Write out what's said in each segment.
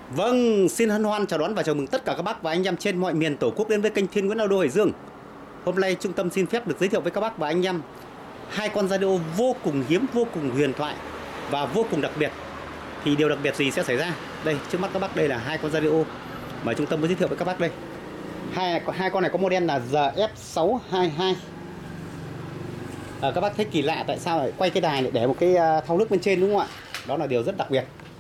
Vâng, xin hân hoan chào đón và chào mừng tất cả các bác và anh em trên mọi miền Tổ quốc đến với kênh Thiên Nguyễn Audio Hải Dương. Hôm nay trung tâm xin phép được giới thiệu với các bác và anh em hai con radio vô cùng hiếm, vô cùng huyền thoại và vô cùng đặc biệt. Thì điều đặc biệt gì sẽ xảy ra? Đây, trước mắt các bác đây là hai con radio mà trung tâm muốn giới thiệu với các bác đây. Hai con này có model là GF622. Các bác thấy kỳ lạ tại sao lại quay cái đài lại để một cái thau nước bên trên đúng không ạ? Đó là điều rất đặc biệt.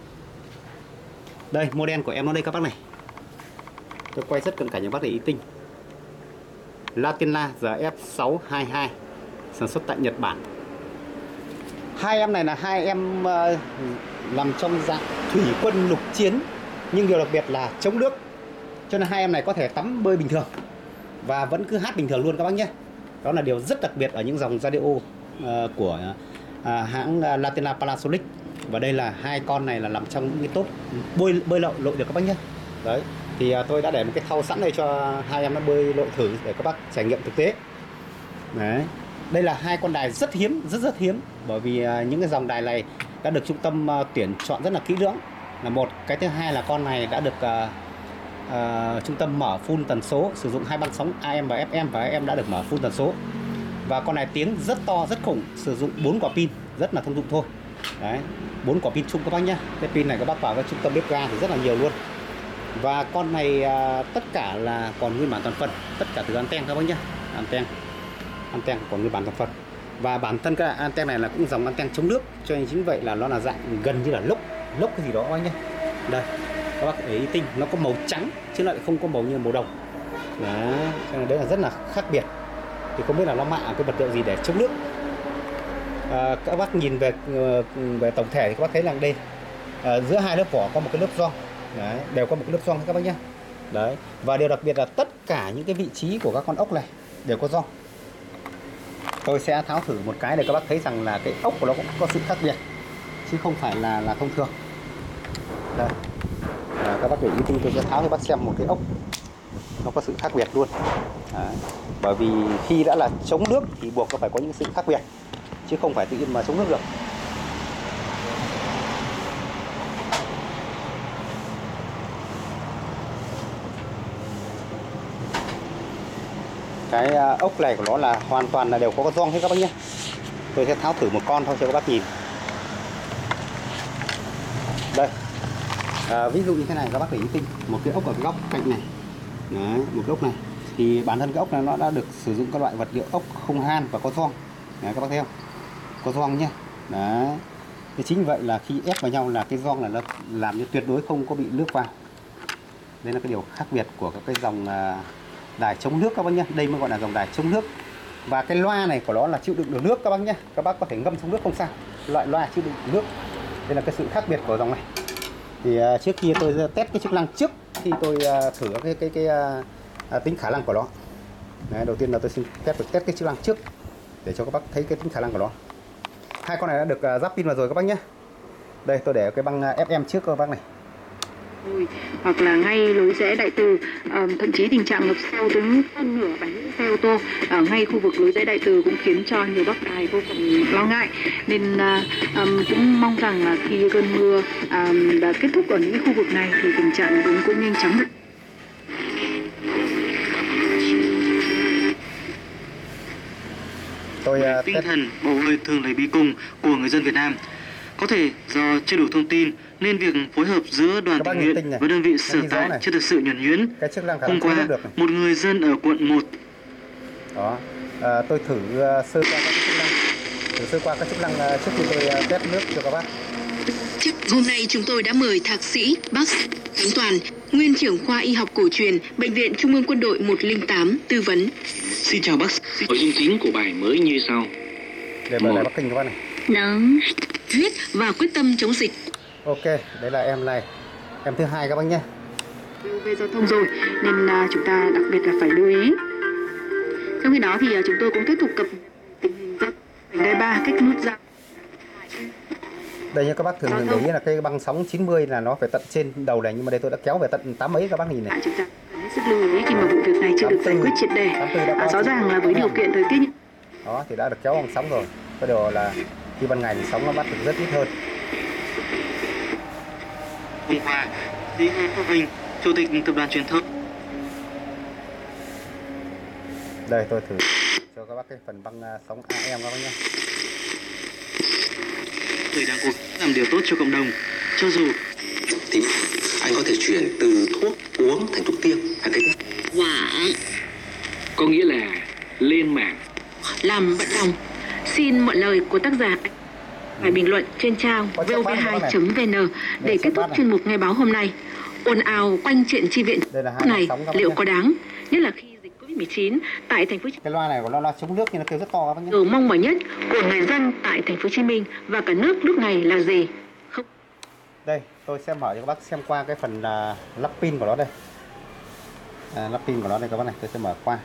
Đây, model của em nó đây các bác này. Tôi quay rất cận cảnh cho bác để ý tinh. Latina GF622 sản xuất tại Nhật Bản. Hai em này là hai em làm trong dạng thủy quân lục chiến, nhưng điều đặc biệt là chống nước. Cho nên hai em này có thể tắm bơi bình thường và vẫn cứ hát bình thường luôn các bác nhé. Đó là điều rất đặc biệt ở những dòng radio của hãng Latina Panasonic. Và đây là hai con này là nằm trong những cái top bơi lội được các bác nhé. Đấy, thì tôi đã để một cái thau sẵn đây cho hai em nó bơi lội thử để các bác trải nghiệm thực tế. Đấy, đây là hai con đài rất hiếm, rất hiếm, bởi vì những cái dòng đài này đã được trung tâm tuyển chọn rất là kỹ lưỡng là một. Cái thứ hai là con này đã được trung tâm mở full tần số, sử dụng hai băng sóng AM và FM, và em đã được mở full tần số. Và con này tiếng rất to, rất khủng, sử dụng 4 quả pin, rất là thông dụng thôi. Đấy, 4 quả pin chung các bác nhé. Cái pin này các bác vào cái trung tâm bếp ga thì rất là nhiều luôn. Và con này tất cả là còn nguyên bản toàn phần, tất cả từ anten các bác nhé. Anten còn nguyên bản toàn phần. Và bản thân cái anten này là cũng dòng anten chống nước, cho nên chính vậy là nó là dạng gần như là lốc cái gì đó các bác nhé. Đây, các bác để ý tinh, nó có màu trắng chứ lại không có màu như màu đồng. Đấy, cho nên đấy là rất là khác biệt. Thì không biết là nó mạ cái vật liệu gì để chống nước. Các bác nhìn về tổng thể thì các bác thấy là đây giữa hai lớp vỏ có một cái lớp gioăng. Đấy, đều có một cái lớp gioăng các bác nhé. Đấy, và điều đặc biệt là tất cả những cái vị trí của các con ốc này đều có gioăng. Tôi sẽ tháo thử một cái để các bác thấy rằng là cái ốc của nó cũng có sự khác biệt chứ không phải là thông thường. Đây, các bác để ý tôi sẽ tháo cho bác xem một cái ốc nó có sự khác biệt luôn. Đấy, bởi vì khi đã là chống nước thì buộc nó phải có những sự khác biệt chứ không phải tự nhiên mà chống nước được. Cái ốc này của nó là hoàn toàn là đều có gioăng hết các bác nhé. Tôi sẽ tháo thử một con thôi cho các bác nhìn. Đây, ví dụ như thế này các bác để ý tinh, một cái ốc ở góc cạnh này. Đấy, một cái ốc này thì bản thân cái ốc này nó đã được sử dụng các loại vật liệu ốc không han và có gioăng. Đấy, các bác thấy không? Có gioăng nhé. Đấy, thì chính vậy là khi ép vào nhau là cái gioăng là nó làm cho tuyệt đối không có bị nước vào. Đây là cái điều khác biệt của các cái dòng đài chống nước các bác nhé. Đây mới gọi là dòng đài chống nước. Và cái loa này của nó là chịu đựng được nước các bác nhé. Các bác có thể ngâm trong nước không sao. Loại loa chịu đựng được nước. Đây là cái sự khác biệt của dòng này. Thì trước khi tôi test cái chức năng trước khi tôi thử cái tính khả năng của nó. Đấy, đầu tiên là tôi xin phép được test cái chức năng trước để cho các bác thấy cái tính khả năng của nó. Hai con này đã được ráp pin vào rồi các bác nhé. Đây, tôi để cái băng FM trước các bác này. Hoặc là ngay lối rẽ Đại Từ, thậm chí tình trạng ngập sâu tới hơn nửa bánh xe ô tô ở ngay khu vực lối rẽ Đại Từ cũng khiến cho nhiều bác tài vô cùng lo ngại, nên cũng mong rằng là khi cơn mưa đã kết thúc ở những khu vực này thì tình trạng đúng cũng nhanh chóng được. Tinh thần bầu hơi thường lấy bí cùng của người dân Việt Nam. Có thể do chưa đủ thông tin nên việc phối hợp giữa đoàn tình nguyện với đơn vị sở tại chưa thực sự nhuần nhuyễn. Hôm qua, một người dân ở quận 1. Đó, tôi thử sơ qua các chức năng trước khi tôi test nước cho các bác. Hôm nay chúng tôi đã mời thạc sĩ bác sĩ Khánh Toàn, nguyên trưởng khoa y học cổ truyền, Bệnh viện Trung ương Quân đội 108 tư vấn. Xin chào bác sĩ. Nội dung chính của bài mới như sau. Để mở lại Bắc Kinh các bác này. Nắng, huyết và quyết tâm chống dịch. Ok, đấy là em này. Em thứ hai các bác nhé. Về giao thông rồi nên chúng ta đặc biệt là phải lưu ý. Trong khi đó thì chúng tôi cũng tiếp tục cập tình hình giao thông vành đai 3 cách nút giao. Đây như các bác thường để ý là cái băng sóng 90 là nó phải tận trên đầu này, nhưng mà đây tôi đã kéo về tận 8 mấy các bác nhìn này. Chúng ta cần hết sức lưu ý khi mà vụ việc này chưa được giải quyết triệt đề. Rõ ràng là với điều kiện thời tiết đó thì đã được kéo bằng sóng rồi. Có điều là khi ban ngày thì sóng nó bắt được rất ít hơn. Hôm qua, Lý Thu Vinh, Chủ tịch Tập đoàn Truyền thông. Đây tôi thử cho các bác cái phần băng sóng AM các bác nhé. Người đang cố làm điều tốt cho cộng đồng, cho dù thì anh có thể chuyển từ thuốc uống thành thuốc tiêm hay cái Quả có nghĩa là lên mạng làm vận động. Xin mượn lời của tác giả phải bình luận trên trang vov2.vn để kết thúc chuyên mục Ngày báo hôm nay. Ồn ào quanh chuyện chi viện này liệu có đáng, nhất là khi dịch Covid-19 tại thành phố Cái loa này của loa chống nước nhưng nó kêu rất to các bác nhé. điều mong mỏi nhất của người dân tại thành phố Hồ Chí Minh và cả nước lúc này là gì? Không. Đây, tôi sẽ mở cho các bác xem qua cái phần lắp pin của nó đây. Lắp pin của nó đây các bác này, tôi sẽ mở qua.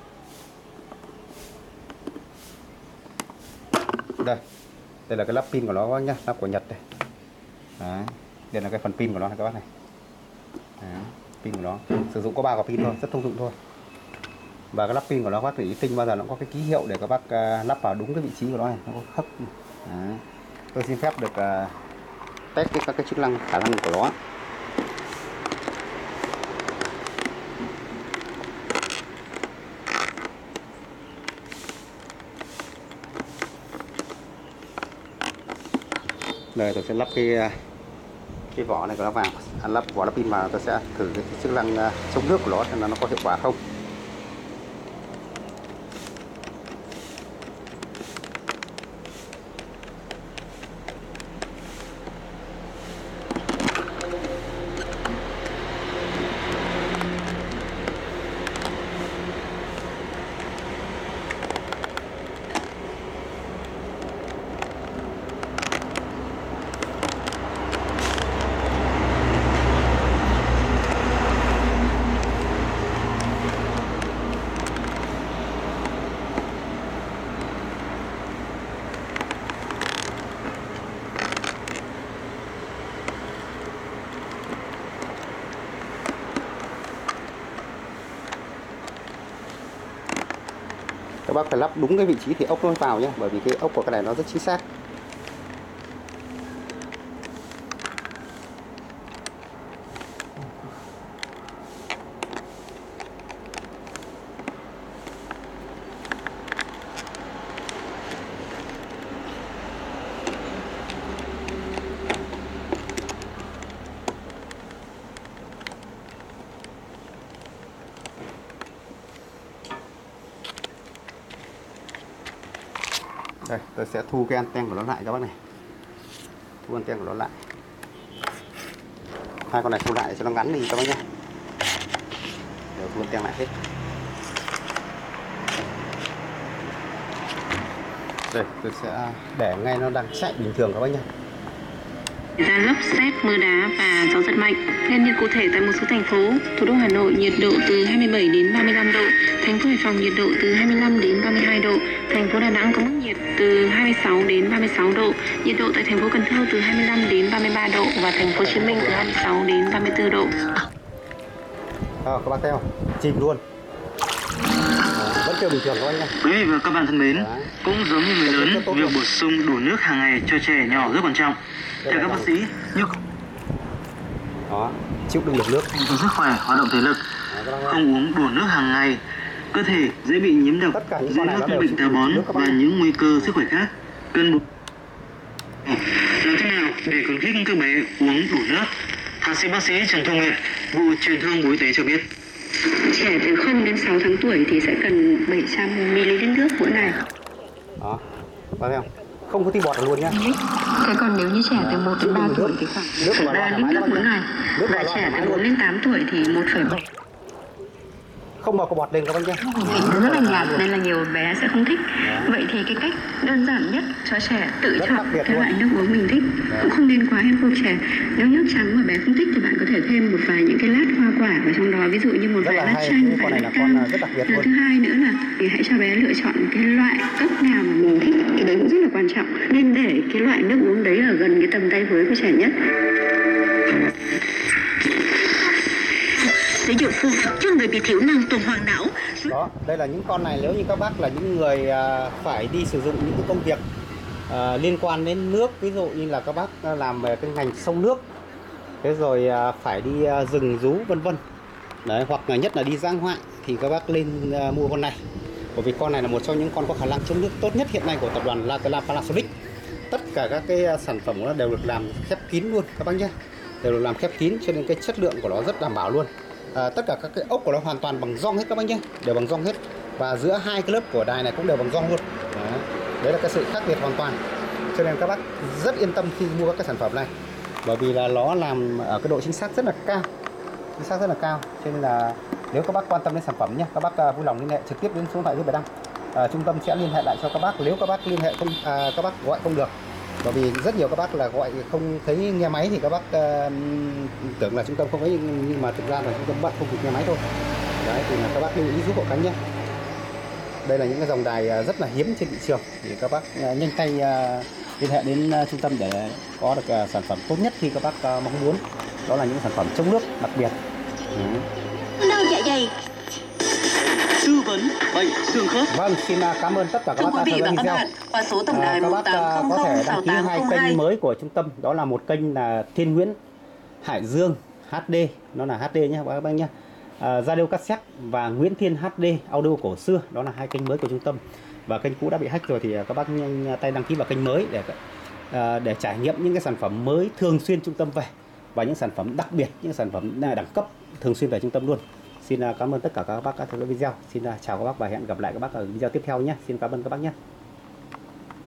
Đây là cái lắp pin của nó các bác nhé, lắp của Nhật đây. Đấy. Đây là cái phần pin của nó này các bác này. Đấy. Pin của nó sử dụng có 3 quả pin thôi, rất thông dụng thôi. Và cái lắp pin của nó các bác để ý tinh bao giờ nó có cái ký hiệu để các bác lắp vào đúng cái vị trí của nó này, nó có khớp. Đấy. Tôi xin phép được test các cái chức năng khả năng của nó. Đây tôi sẽ lắp cái vỏ này của nó vào, lắp vỏ lắp pin vào, tôi sẽ thử cái chức năng chống nước của nó xem là nó có hiệu quả không. Các bác phải lắp đúng cái vị trí thì ốc nó vào nhé, bởi vì cái ốc của cái này nó rất chính xác. Đây, tôi sẽ thu cái anten của nó lại các bác này. Thu anten của nó lại. Hai con này thu lại cho nó ngắn đi các bác nhé. Đều thu anten lại hết. Đây, tôi sẽ để ngay nó đang chạy bình thường các bác nhé. Ra lốc, sét, mưa đá và gió giật mạnh. Nền nhiệt cụ thể tại một số thành phố: thủ đô Hà Nội nhiệt độ từ 27 đến 35 độ, thành phố Hải Phòng nhiệt độ từ 25 đến 32 độ, thành phố Đà Nẵng có mức nhiệt từ 26 đến 36 độ, nhiệt độ tại thành phố Cần Thơ từ 25 đến 33 độ và thành phố Hồ Chí Minh từ 26 đến 34 độ. Các bác thấy không? Chìm luôn. Vẫn chưa bình thường các bác nhé. Quý vị và các bạn thân mến, cũng giống như người lớn, việc bổ sung đủ nước hàng ngày cho trẻ nhỏ rất quan trọng. Theo các bác sĩ, như đó, chịu đựng được nước, có sức khỏe, hoạt động thể lực, không uống đủ nước hàng ngày, cơ thể dễ bị nhiễm độc, dễ mắc các bệnh táo bón và những nguy cơ sức khỏe khác. Cần làm thế nào để khuyến khích các bé uống đủ nước? Thạc sĩ bác sĩ Trần Thu Nguyệt, vụ truyền thông Bộ Y tế cho biết. Trẻ từ 0 đến 6 tháng tuổi thì sẽ cần 700 ml nước mỗi ngày. Đó, bác thấy không? Không có tí bọt luôn nhá. Thế còn nếu như trẻ từ 1 đến 3 tuổi thì khoảng 3 lít nước mỗi ngày. Và trẻ từ 4 đến 8 tuổi thì 1,7. Không mà có bọt lên các bác nhé. Vị rất là nhạt nên là nhiều bé sẽ không thích. Vậy thì cái cách đơn giản nhất cho trẻ tự chọn cái loại nước uống mình thích, cũng không nên quá ép buộc trẻ. Nếu nước trắng mà bé không thích thì bạn có thể thêm một vài những cái lát hoa quả vào trong đó, ví dụ như một vài lát chanh, vài lát cam. Thứ hai nữa là thì hãy cho bé lựa chọn cái loại cốc nào mà mình thích, cái đấy cũng rất là quan trọng. Nên để cái loại nước uống đấy ở gần cái tầm tay với của trẻ nhất. Sử dụng phù hợp cho người bị thiểu năng tuần hoàn não. Đó, đây là những con này nếu như các bác là những người phải đi sử dụng những cái công việc liên quan đến nước, ví dụ như là các bác làm về cái ngành sông nước Thế rồi phải đi rừng rú vân vân. Đấy, hoặc là nhất là đi dã ngoại thì các bác lên mua con này. Bởi vì con này là một trong những con có khả năng chống nước tốt nhất hiện nay của tập đoàn La Panasonic. Tất cả các cái sản phẩm của nó đều được làm khép kín luôn các bác nhé. Đều được làm khép kín cho nên cái chất lượng của nó rất đảm bảo luôn. Tất cả các cái ốc của nó hoàn toàn bằng gioăng hết các bác nhé, đều bằng gioăng hết. Và giữa hai cái lớp của đài này cũng đều bằng gioăng luôn. Đấy là cái sự khác biệt hoàn toàn. Cho nên các bác rất yên tâm khi mua các cái sản phẩm này. Bởi vì là nó làm ở cái độ chính xác rất là cao. Chính xác rất là cao. Cho nên là nếu các bác quan tâm đến sản phẩm nhé, các bác vui lòng liên hệ trực tiếp đến số điện thoại dưới bài đăng. Trung tâm sẽ liên hệ lại cho các bác. Nếu các bác liên hệ không, các bác gọi không được, bởi vì rất nhiều các bác là gọi không thấy nghe máy thì các bác tưởng là trung tâm không ấy, nhưng mà thực ra là trung tâm bận không kịp nghe máy thôi. Đấy thì là các bác lưu ý giúp hộ cánh nhé. Đây là những cái dòng đài rất là hiếm trên thị trường, thì các bác nhanh tay liên hệ đến trung tâm để có được sản phẩm tốt nhất khi các bác mong muốn. Đó là những sản phẩm chống nước đặc biệt. Đau dạ dày. Tư vấn bệnh xương khớp. Vâng, xin cảm ơn tất cả các bác đã theo dõi video. Qua số tổng đài các bác có thể đăng ký hai kênh mới của trung tâm. Đó là một kênh là Thiên Nguyễn Hải Dương HD, nó là HD nhé các bác nhé. Radio cassette và Nguyễn Thiên HD audio cổ xưa, đó là hai kênh mới của trung tâm. Và kênh cũ đã bị hack rồi thì các bác nhanh tay đăng ký vào kênh mới để trải nghiệm những cái sản phẩm mới thường xuyên trung tâm về, và những sản phẩm đặc biệt, những sản phẩm đẳng cấp thường xuyên về trung tâm luôn. Xin cảm ơn tất cả các bác đã theo dõi video. Xin chào các bác và hẹn gặp lại các bác ở video tiếp theo nhé. Xin cảm ơn các bác nhé.